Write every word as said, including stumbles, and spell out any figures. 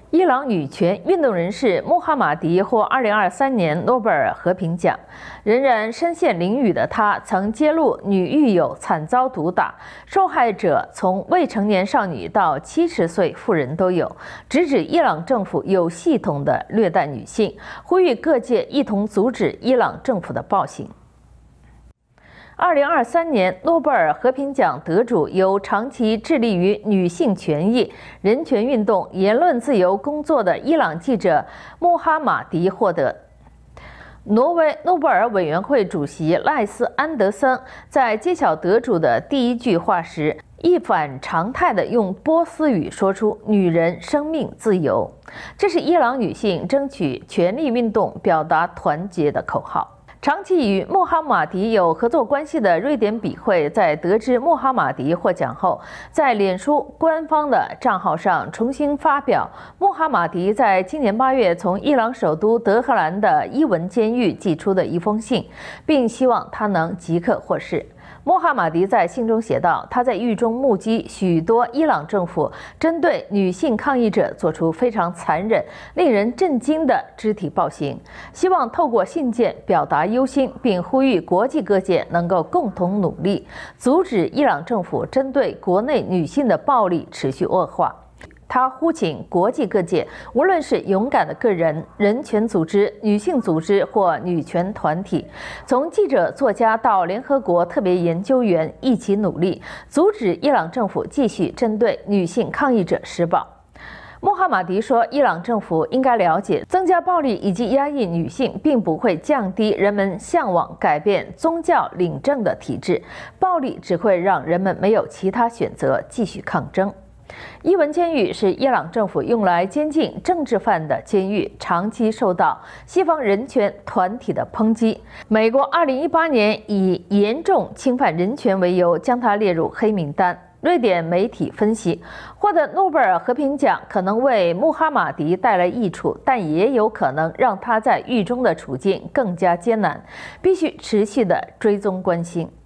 伊朗女权运动人士穆哈马迪获二零二三年诺贝尔和平奖。仍然身陷囹圄的她，曾揭露女狱友惨遭毒打，受害者从未成年少女到七十岁妇人都有，直指伊朗政府有系统的虐待女性，呼吁各界一同阻止伊朗政府的暴行。 二零二三年诺贝尔和平奖得主由长期致力于女性权益、人权运动、言论自由工作的伊朗记者穆哈马迪获得。挪威诺贝尔委员会主席赖斯·安德森在揭晓得主的第一句话时，一反常态地用波斯语说出“女人、生命、自由”，这是伊朗女性争取权利运动、表达团结的口号。 长期与穆哈马迪有合作关系的瑞典笔会，在得知穆哈马迪获奖后，在脸书官方的账号上重新发表穆哈马迪在今年八月从伊朗首都德黑兰的伊文监狱寄出的一封信，并希望他能即刻获释。 穆哈马迪在信中写道：“他在狱中目击许多伊朗政府针对女性抗议者做出非常残忍、令人震惊的肢体暴行，希望透过信件表达忧心，并呼吁国际各界能够共同努力，阻止伊朗政府针对国内女性的暴力持续恶化。” 他呼请国际各界，无论是勇敢的个人、人权组织、女性组织或女权团体，从记者、作家到联合国特别研究员，一起努力，阻止伊朗政府继续针对女性抗议者施暴。穆哈马迪说，伊朗政府应该了解，增加暴力以及压抑女性，并不会降低人们向往改变宗教领政的体制，暴力只会让人们没有其他选择，继续抗争。 伊文监狱是伊朗政府用来监禁政治犯的监狱，长期受到西方人权团体的抨击。美国二零一八年以严重侵犯人权为由，将它列入黑名单。瑞典媒体分析，获得诺贝尔和平奖可能为穆哈马迪带来益处，但也有可能让他在狱中的处境更加艰难，必须持续的追踪关心。